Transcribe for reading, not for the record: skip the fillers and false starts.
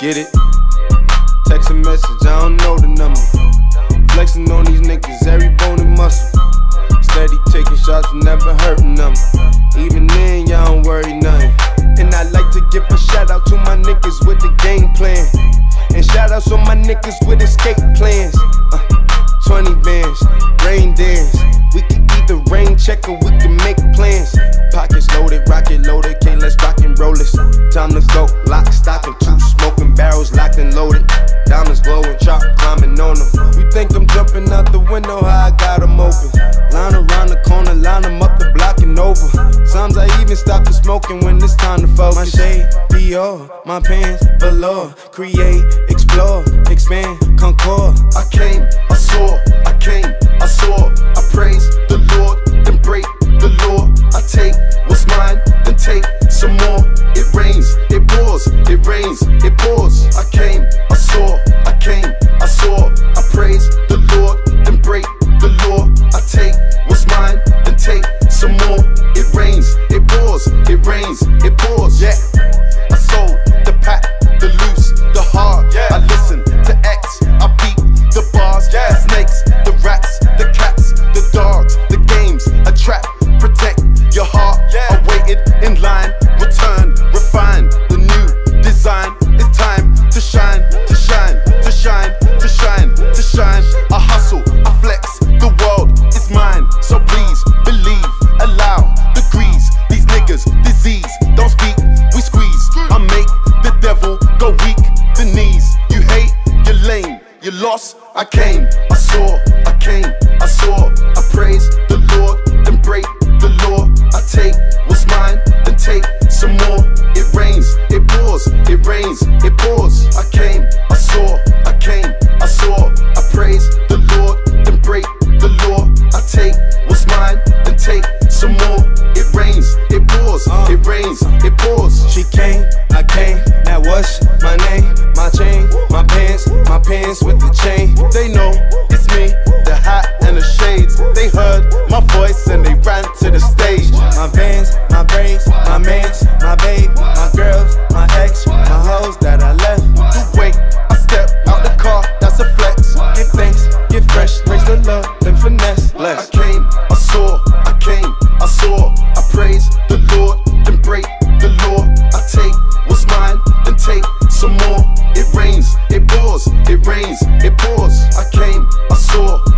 Get it? Text a message, I don't know the number. Flexing on these niggas, every bone and muscle. Steady taking shots, never hurting them. Even then, y'all don't worry nothing. And I like to give a shout out to my niggas with the game plan. And shout outs on my niggas with escape plans. 20 bands, rain dance. We can either rain check or we can make plans. Pockets loaded, rocket loaded, okay, let's rock and roll this. Time to go, lock, stock, and 2 smoking barrels locked and loaded. Diamonds glowing, chop climbing on them. You think I'm jumping out the window, how I got them open. Line around the corner, line them up the block and over. Sometimes I even stop the smoking when it's time to focus. My shade, Dior, my pants, velour. Create, explore, expand, concord. I came, I saw, I came, I saw. I praise the Lord, then break the law. I take what's mine, then take some more. It rains, it pours, it rains, it pours. I came, I saw, I came, I saw. I praise the Lord, then break the law. I take what's mine, then take some more. It rains, it pours, it rains, it pours. Yeah, I sold the pack, the loose, the hard. Yeah, I listen to X, I beat the bars. Yeah, the snakes, the rats, the cats, the dogs, the games, a trap. Protect your heart. Yeah, I waited in line, return, refine the new design. It's time to shine, to shine, to shine, to shine, to shine. I hustle, I flex, the world is mine. So please believe, allow degrees. These niggas disease, don't speak, we squeeze. I make the devil go weak, the knees. You hate, you're lame, you lost. I came, I saw, I came, I saw. I praise the Lord, then break the law. I take what's mine, then take some more. It rains, it pours, it rains, it pours. I came, I saw, I came, I saw. I praise the Lord, then break the law. I take what's mine, then take some more. It rains, it pours, it rains, it pours. She came, I came, now what's my name? My chain, my pants with the chain. They know it's me, the hat and the shades. They heard my voice and they ran to the stage. My vans, my braids, my mans, my babe, my girls, my ex, my hoes that I left. You wait, I step out the car, that's a flex. Give thanks, get fresh, praise the Lord, then finesse. Bless. I came, I saw, I came, I saw. I praise the Lord, then break the law. I take what's mine, then take some more. It rains, it pours, it rains, it pours. I came, I saw.